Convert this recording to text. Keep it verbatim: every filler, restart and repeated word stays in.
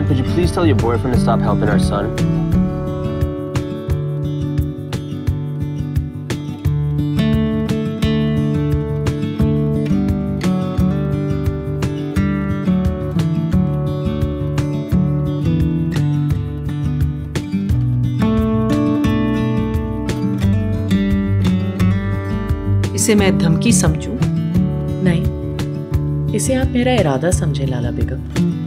ma'am, could you please tell your boyfriend to stop helping our son? इसे मैं धमकी समझूं? नहीं, इसे आप मेरा इरादा समझे लाला बेगम।